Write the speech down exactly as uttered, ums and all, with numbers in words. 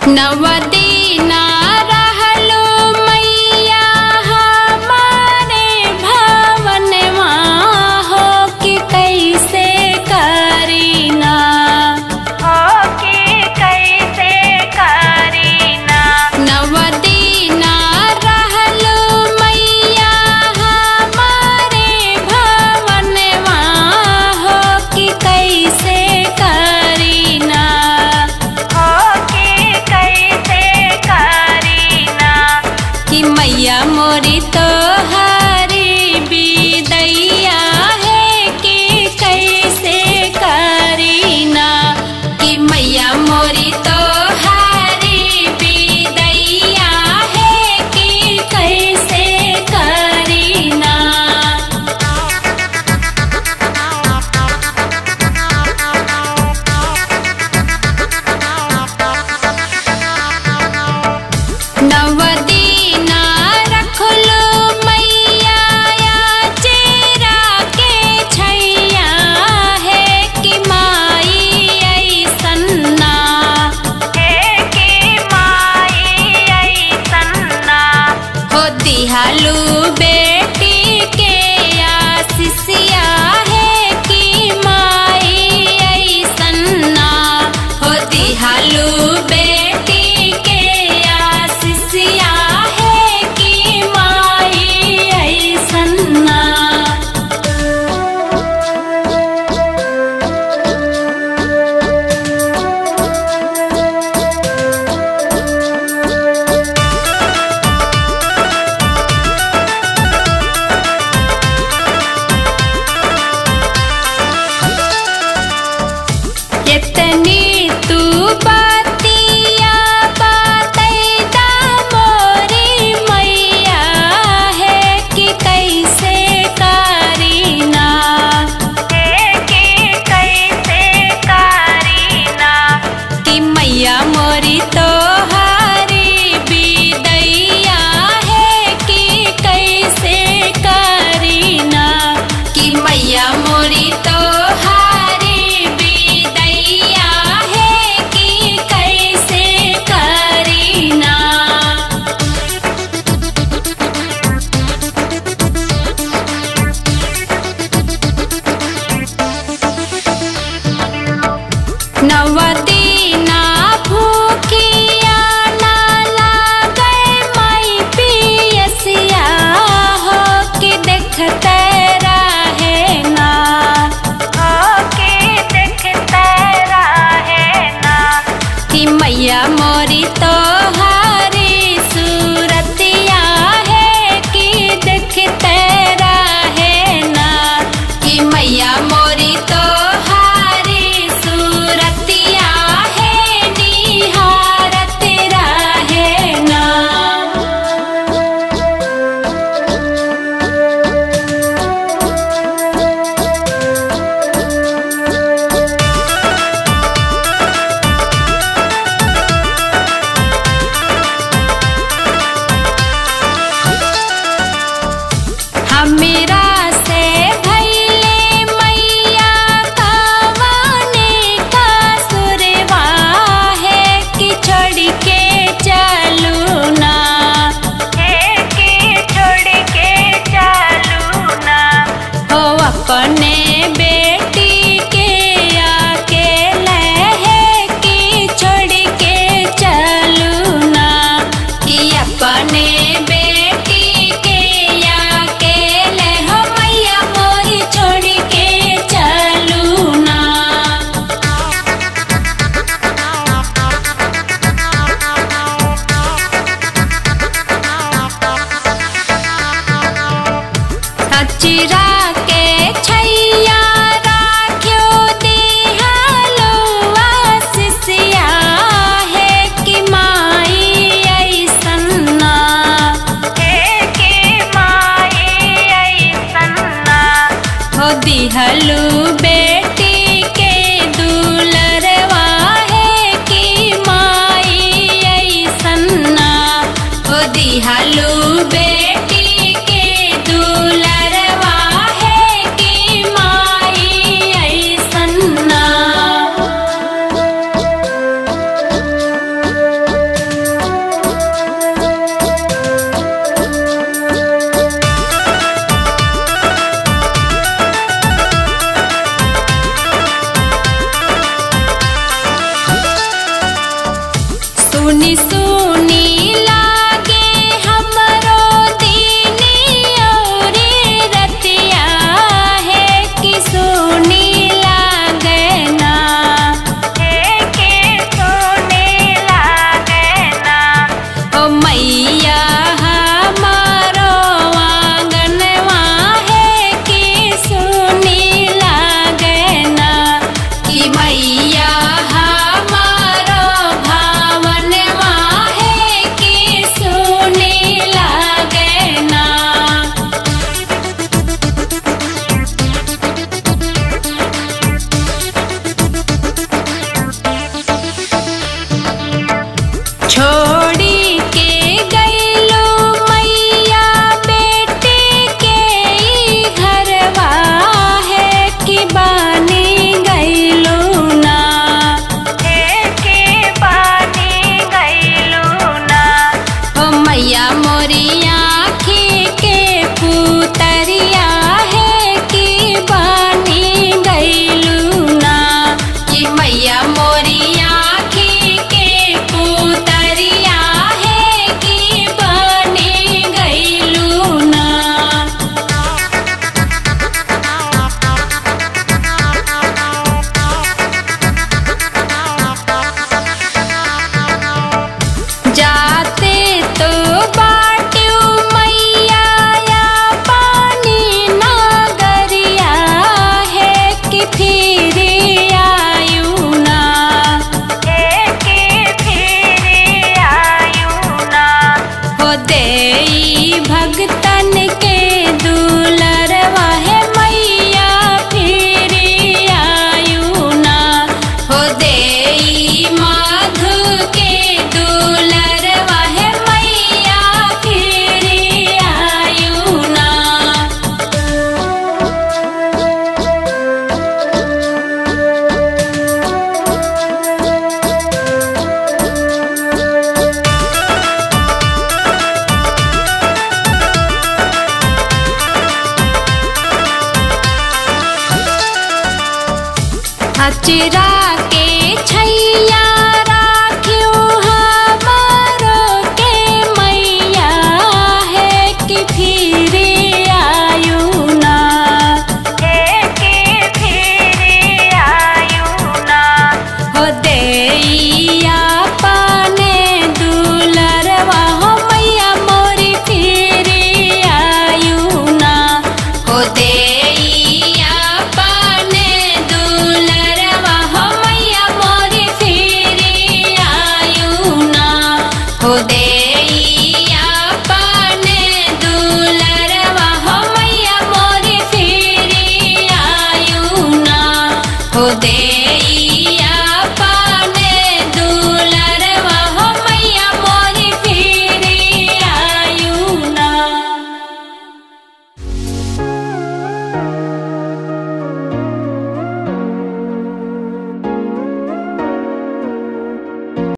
नवदीना रहलो मैया हमारे भवनवा हो कि कैसे करीना हो कि कैसे करीना। नवदीना रहलो मैया हमारे भवनवा हो कि कैसे करीना हो कि कैसे करीना। कि मैया मोरी तो हरी बिदैया है कि कैसे करीना। कि मैया मोरी तो हरी बिदैया है कि कैसे करीना। नवदीना रखलो मैया या चेरा के छैया है कि माई ऐसन्ना है कि माई ऐसन्ना। हो दिहालू बेटी के आशीषिया है कि माई ऐसन्ना। हो दिहालू बेटी के आशीषिया है कि माई ऐसन्ना। इतनी तू बातिया बतैदा मोरी मैया है कि कैसे करीना है कि कैसे करीना। कि मैया मोरी तो हरी बिदैया है कि कैसे करीना। कि मैया मोरी तो हरी बिदैया है सुनी लागे हमरो दीनी औरी रतिया है कि सुनी लागे ना है कि सुनी लागे ना। ओ मैया हमारो आंगनवा है कि सुनी लागे ना कि मैया हमारो भावनवा है कि सुनी लागे ना। छोड़ी के गईलो मैया बेटी के ई घरवा है कि बानी गईलो ना है कि बानी गईलो ना। ओ मैया मोरी आँखी के पुतरिया है कि बानी गईलो ना कि मैया मोरी आँखी के पुतरिया है कि बानी गईलो ना। जाते तो बाटू मैया या पानी नागरिया है कि फिर आयु ना है कि फिर आयु ना। हो देई भगतन के दुलरवा है मैया फिर आयु ना। हो देई माधु के दुलरवा है मैया फिर आयु ना। अचरा के छैया राखियो हमारो के मैया है कि फिर आयु ना है कि फिर आयु ना। हो देइया पाने दुलरवा हो मैया मोरी फिर आयु ना। हो देइया पाने दुलरवा हो मैया मोरी फिर आयु ना। हो देइया पाने दुलरवा हो मैया मोरी फिर आयु ना। हो देइया